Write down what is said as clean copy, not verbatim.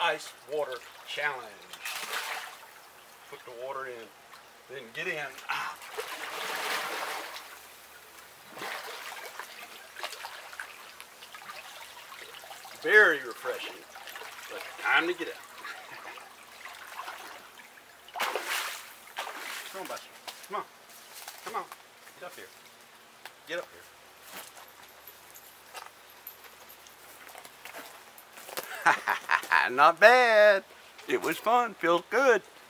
ice water challenge. Put the water in, then get in. Very refreshing, but time to get out. Come on, Buster. Come on. Come on. Get up here. Get up here. Not bad. It was fun. Feels good.